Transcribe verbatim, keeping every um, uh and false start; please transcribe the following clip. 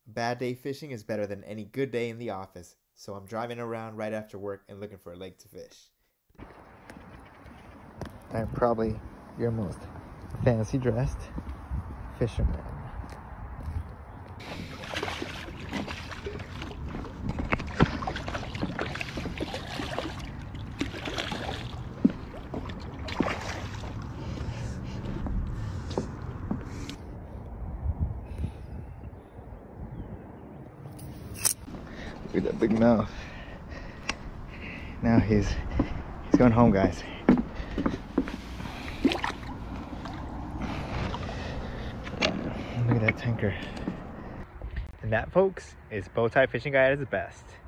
Bad day fishing is better than any good day in the office, so I'm driving around right after work and looking for a lake to fish. I'm probably your most fancy dressed fisherman. Look at that big mouth. Now he's he's going home, guys. Look at that tanker. And that, folks, is Bowtie Fishing Guide at its best.